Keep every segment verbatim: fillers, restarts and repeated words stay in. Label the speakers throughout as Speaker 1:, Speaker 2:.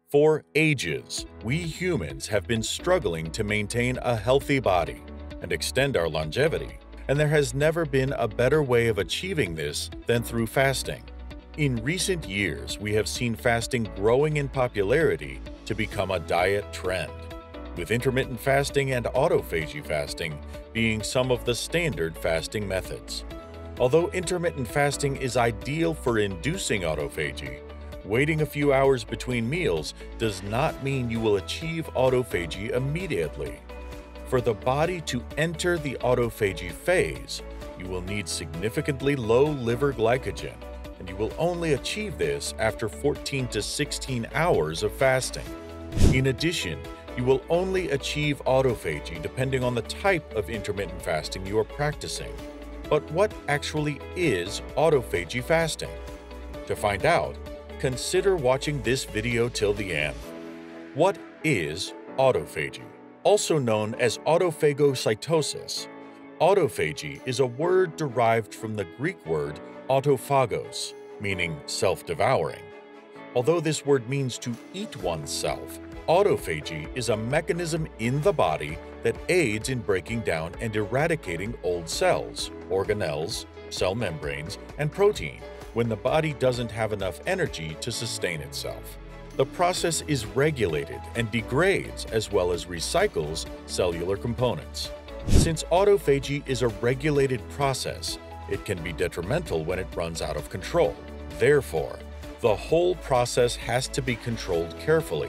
Speaker 1: For ages, we humans have been struggling to maintain a healthy body and extend our longevity, and there has never been a better way of achieving this than through fasting. In recent years, we have seen fasting growing in popularity to become a diet trend, with intermittent fasting and autophagy fasting being some of the standard fasting methods. Although intermittent fasting is ideal for inducing autophagy, waiting a few hours between meals does not mean you will achieve autophagy immediately. For the body to enter the autophagy phase, you will need significantly low liver glycogen, and you will only achieve this after fourteen to sixteen hours of fasting. In addition, you will only achieve autophagy depending on the type of intermittent fasting you are practicing. But what actually is autophagy fasting? To find out, consider watching this video till the end. What is autophagy? Also known as autophagocytosis, autophagy is a word derived from the Greek word autophagos, meaning self-devouring. Although this word means to eat oneself, autophagy is a mechanism in the body that aids in breaking down and eradicating old cells, organelles, cell membranes, and protein when the body doesn't have enough energy to sustain itself. The process is regulated and degrades as well as recycles cellular components. Since autophagy is a regulated process, it can be detrimental when it runs out of control. Therefore, the whole process has to be controlled carefully.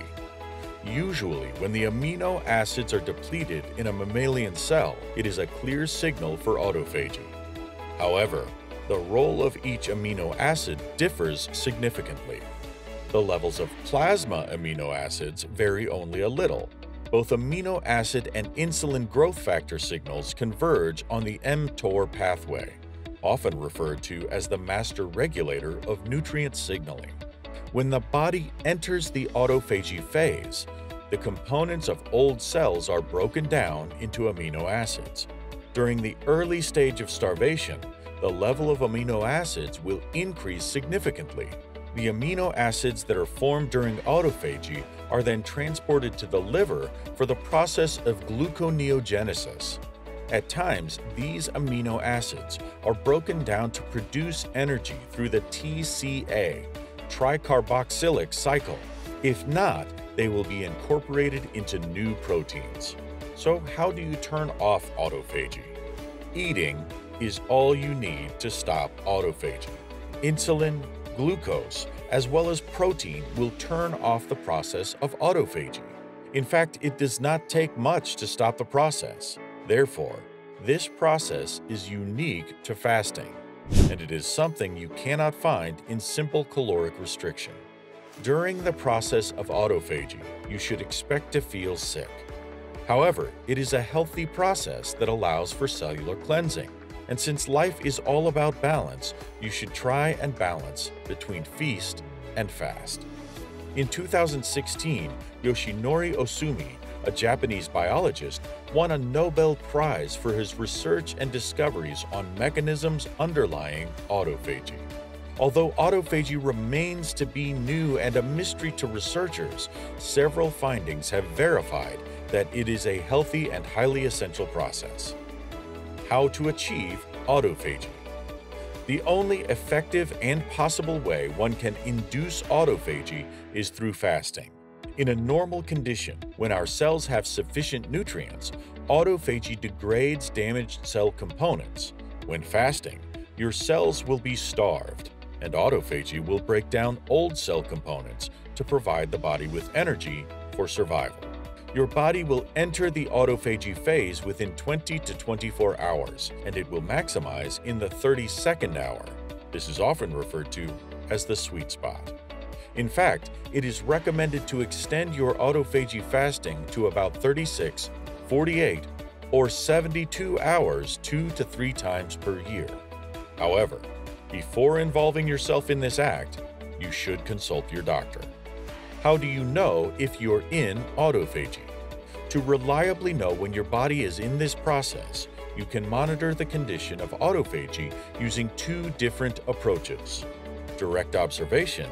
Speaker 1: Usually, when the amino acids are depleted in a mammalian cell, it is a clear signal for autophagy. However, the role of each amino acid differs significantly. The levels of plasma amino acids vary only a little. Both amino acid and insulin growth factor signals converge on the mTOR pathway, often referred to as the master regulator of nutrient signaling. When the body enters the autophagy phase, the components of old cells are broken down into amino acids. During the early stage of starvation, the level of amino acids will increase significantly. The amino acids that are formed during autophagy are then transported to the liver for the process of gluconeogenesis. At times, these amino acids are broken down to produce energy through the T C A, tricarboxylic cycle. If not, they will be incorporated into new proteins. So how do you turn off autophagy? Eating is all you need to stop autophagy. Insulin, glucose, as well as protein will turn off the process of autophagy. In fact, it does not take much to stop the process. Therefore, this process is unique to fasting, and it is something you cannot find in simple caloric restriction. During the process of autophagy, you should expect to feel sick. However, it is a healthy process that allows for cellular cleansing. And since life is all about balance, you should try and balance between feast and fast. In two thousand sixteen, Yoshinori Osumi, a Japanese biologist, won a Nobel Prize for his research and discoveries on mechanisms underlying autophagy. Although autophagy remains to be new and a mystery to researchers, several findings have verified that it is a healthy and highly essential process. How to achieve autophagy. The only effective and possible way one can induce autophagy is through fasting. In a normal condition, when our cells have sufficient nutrients, autophagy degrades damaged cell components. When fasting, your cells will be starved, and autophagy will break down old cell components to provide the body with energy for survival. Your body will enter the autophagy phase within twenty to twenty-four hours, and it will maximize in the thirty-second hour. This is often referred to as the sweet spot. In fact, it is recommended to extend your autophagy fasting to about thirty-six, forty-eight, or seventy-two hours two to three times per year. However, before involving yourself in this act, you should consult your doctor. How do you know if you're in autophagy? To reliably know when your body is in this process, you can monitor the condition of autophagy using two different approaches: direct observation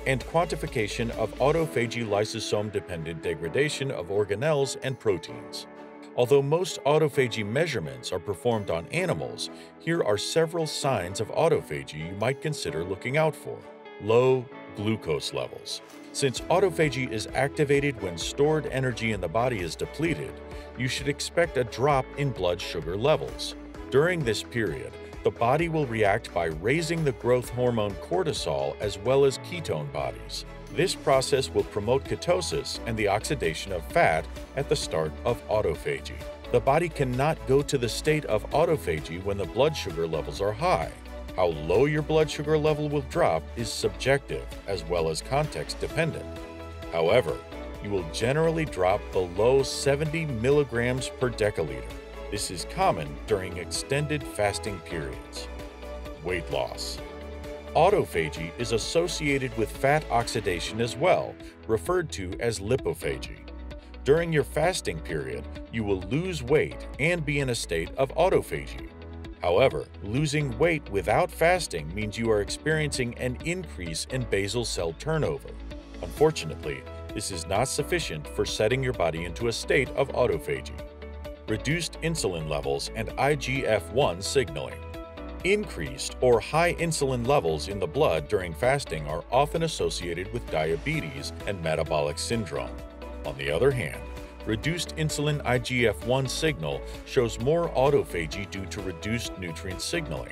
Speaker 1: and quantification of autophagy lysosome-dependent degradation of organelles and proteins. Although most autophagy measurements are performed on animals, here are several signs of autophagy you might consider looking out for. Low glucose levels. Since autophagy is activated when stored energy in the body is depleted, you should expect a drop in blood sugar levels. During this period, the body will react by raising the growth hormone cortisol as well as ketone bodies. This process will promote ketosis and the oxidation of fat at the start of autophagy. The body cannot go to the state of autophagy when the blood sugar levels are high. How low your blood sugar level will drop is subjective as well as context dependent. However, you will generally drop below seventy milligrams per deciliter. This is common during extended fasting periods. Weight loss. Autophagy is associated with fat oxidation as well, referred to as lipophagy. During your fasting period, you will lose weight and be in a state of autophagy. However, losing weight without fasting means you are experiencing an increase in basal cell turnover. Unfortunately, this is not sufficient for setting your body into a state of autophagy. Reduced insulin levels and I G F one signaling. Increased or high insulin levels in the blood during fasting are often associated with diabetes and metabolic syndrome. On the other hand, reduced insulin I G F one signal shows more autophagy due to reduced nutrient signaling.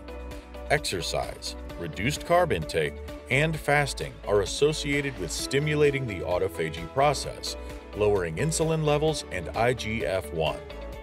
Speaker 1: Exercise, reduced carb intake, and fasting are associated with stimulating the autophagy process, lowering insulin levels and I G F one.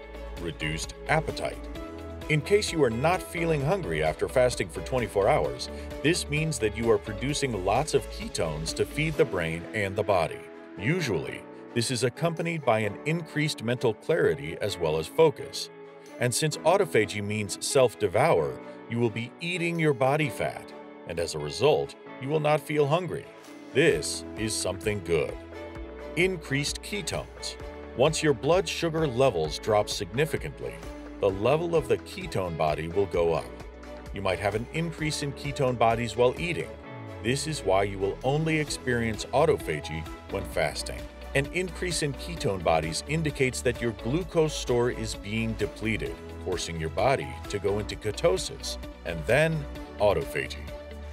Speaker 1: Reduced appetite. In case you are not feeling hungry after fasting for twenty-four hours, this means that you are producing lots of ketones to feed the brain and the body. Usually, this is accompanied by an increased mental clarity as well as focus. And since autophagy means self-devour, you will be eating your body fat, and as a result, you will not feel hungry. This is something good. Increased ketones. Once your blood sugar levels drop significantly, the level of the ketone body will go up. You might have an increase in ketone bodies while eating. This is why you will only experience autophagy when fasting. An increase in ketone bodies indicates that your glucose store is being depleted, forcing your body to go into ketosis, and then autophagy.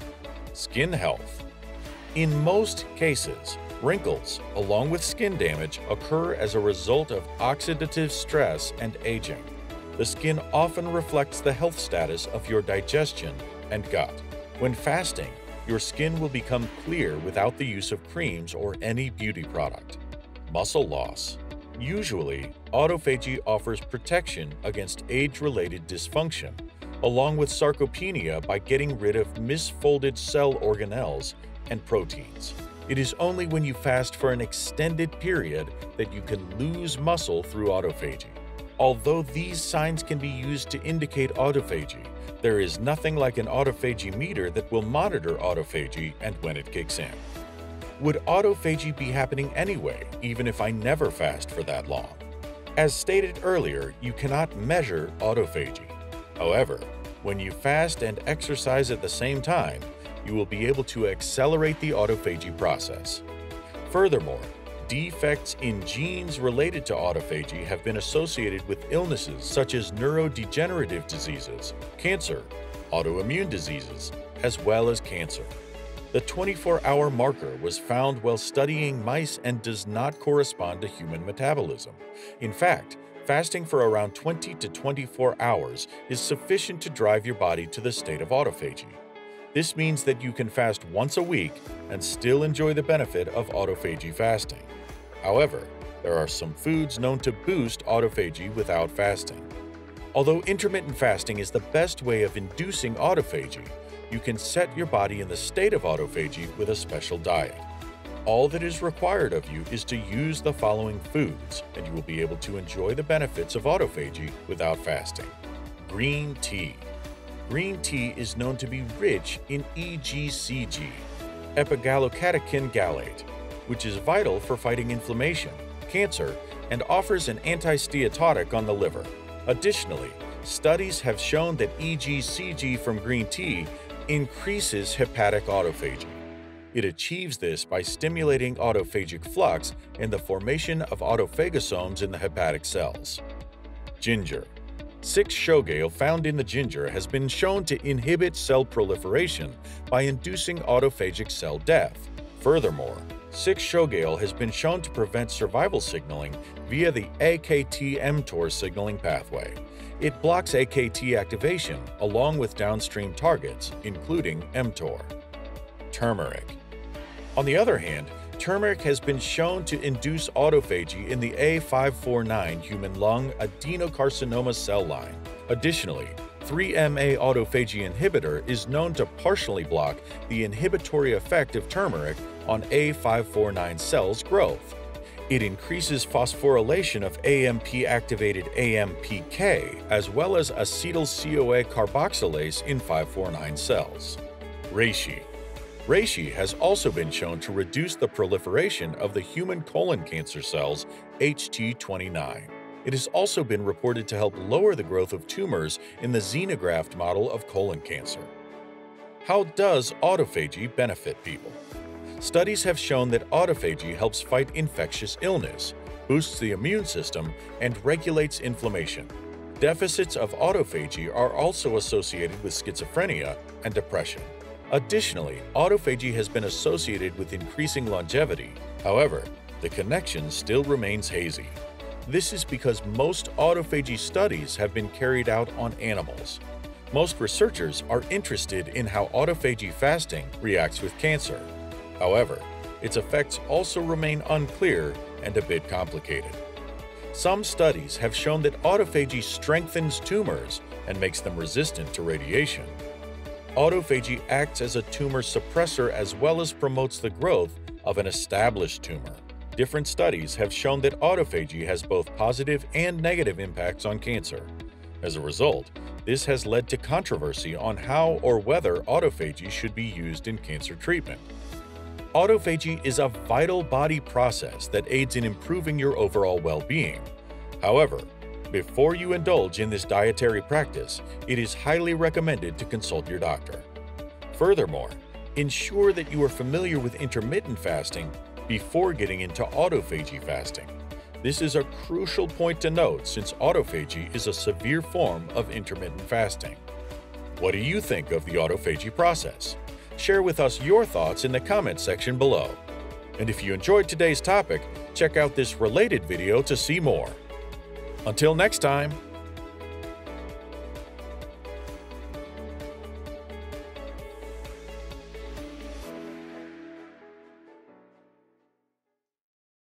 Speaker 1: Skin health. In most cases, wrinkles, along with skin damage, occur as a result of oxidative stress and aging. The skin often reflects the health status of your digestion and gut. When fasting, your skin will become clear without the use of creams or any beauty product. Muscle loss. Usually, autophagy offers protection against age-related dysfunction, along with sarcopenia by getting rid of misfolded cell organelles and proteins. It is only when you fast for an extended period that you can lose muscle through autophagy. Although these signs can be used to indicate autophagy, there is nothing like an autophagy meter that will monitor autophagy and when it kicks in. Would autophagy be happening anyway, even if I never fast for that long? As stated earlier, you cannot measure autophagy. However, when you fast and exercise at the same time, you will be able to accelerate the autophagy process. Furthermore, defects in genes related to autophagy have been associated with illnesses such as neurodegenerative diseases, cancer, autoimmune diseases, as well as cancer. The twenty-four hour marker was found while studying mice and does not correspond to human metabolism. In fact, fasting for around twenty to twenty-four hours is sufficient to drive your body to the state of autophagy. This means that you can fast once a week and still enjoy the benefit of autophagy fasting. However, there are some foods known to boost autophagy without fasting. Although intermittent fasting is the best way of inducing autophagy, you can set your body in the state of autophagy with a special diet. All that is required of you is to use the following foods, and you will be able to enjoy the benefits of autophagy without fasting. Green tea. Green tea is known to be rich in E G C G, epigallocatechin gallate, which is vital for fighting inflammation, cancer, and offers an anti-steatotic on the liver. Additionally, studies have shown that E G C G from green tea increases hepatic autophagy. It achieves this by stimulating autophagic flux and the formation of autophagosomes in the hepatic cells. Ginger. six shogale found in the ginger has been shown to inhibit cell proliferation by inducing autophagic cell death. Furthermore, six shogale has been shown to prevent survival signaling via the A K T mTOR signaling pathway. It blocks A K T activation along with downstream targets, including mTOR. Turmeric. On the other hand, turmeric has been shown to induce autophagy in the A five forty-nine human lung adenocarcinoma cell line. Additionally, three M A autophagy inhibitor is known to partially block the inhibitory effect of turmeric on A five forty-nine cells growth. It increases phosphorylation of A M P-activated A M P K as well as acetyl-CoA carboxylase in five forty-nine cells. Reishi. Reishi has also been shown to reduce the proliferation of the human colon cancer cells H T twenty-nine. It has also been reported to help lower the growth of tumors in the xenograft model of colon cancer. How does autophagy benefit people? Studies have shown that autophagy helps fight infectious illness, boosts the immune system, and regulates inflammation. Deficits of autophagy are also associated with schizophrenia and depression. Additionally, autophagy has been associated with increasing longevity. However, the connection still remains hazy. This is because most autophagy studies have been carried out on animals. Most researchers are interested in how autophagy fasting reacts with cancer. However, its effects also remain unclear and a bit complicated. Some studies have shown that autophagy strengthens tumors and makes them resistant to radiation. Autophagy acts as a tumor suppressor as well as promotes the growth of an established tumor. Different studies have shown that autophagy has both positive and negative impacts on cancer. As a result, this has led to controversy on how or whether autophagy should be used in cancer treatment. Autophagy is a vital body process that aids in improving your overall well-being. However, before you indulge in this dietary practice, it is highly recommended to consult your doctor. Furthermore, ensure that you are familiar with intermittent fasting before getting into autophagy fasting. This is a crucial point to note since autophagy is a severe form of intermittent fasting. What do you think of the autophagy process? Share with us your thoughts in the comment section below. And if you enjoyed today's topic, check out this related video to see more. Until next time!